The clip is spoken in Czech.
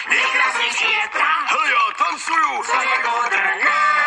nejkrásnější je ta, Hele, já tancuju. co je godrná.